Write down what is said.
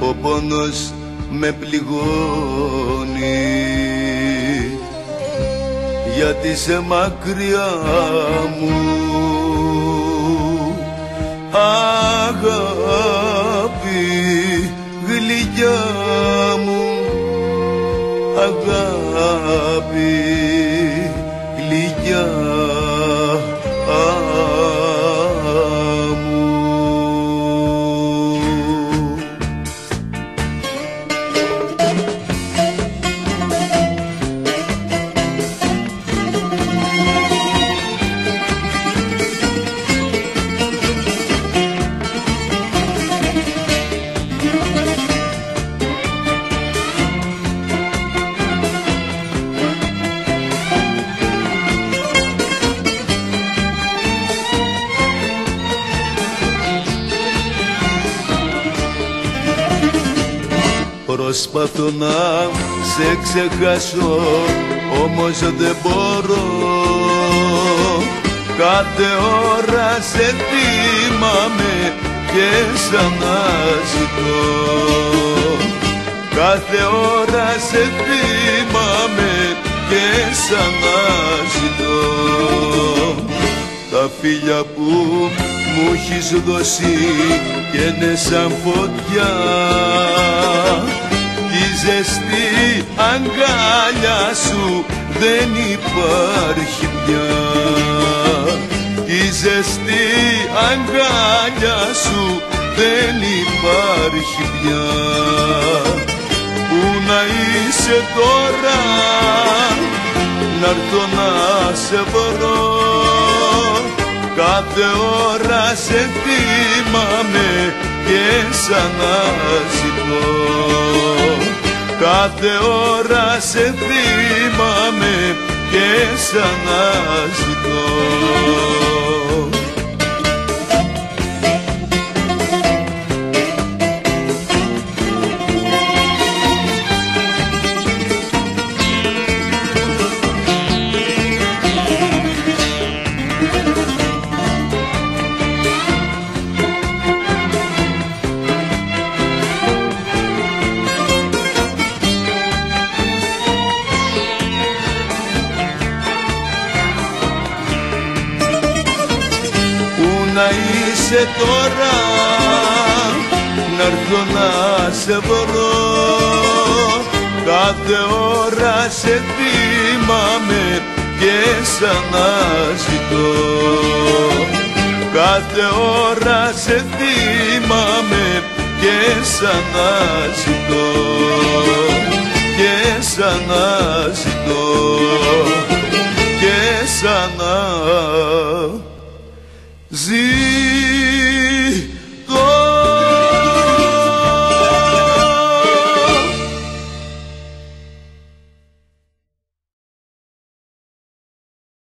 ο πόνος με πληγώνει, γιατί σε μακριά μου αγάπη γλυκιά μου, αγάπη γλυκιά μου. Προσπαθώ να σε ξεχάσω, όμως δεν μπορώ. Κάθε ώρα σε θυμάμαι και σαν να ζητώ. Κάθε ώρα σε θυμάμαι και σαν να ζητώ. Τα φίλια που μου έχεις δώσει καίνε σαν φωτιά, η ζεστή αγκάλια σου δεν υπάρχει πια. Η ζεστή αγκάλια σου δεν υπάρχει πια. Πού να είσαι τώρα, να'ρθω να σε βρω. Κάθε ώρα σε θυμάμαι και σαν να ζητώ. Κάθε ώρα σε θυμάμαι και σαν να ζητώ. Να είσαι τώρα, να'ρθω να σε βρω. Κάθε ώρα σε θυμάμαι και σαν να ζητώ. Κάθε ώρα σε θυμάμαι και σαν να ζητώ.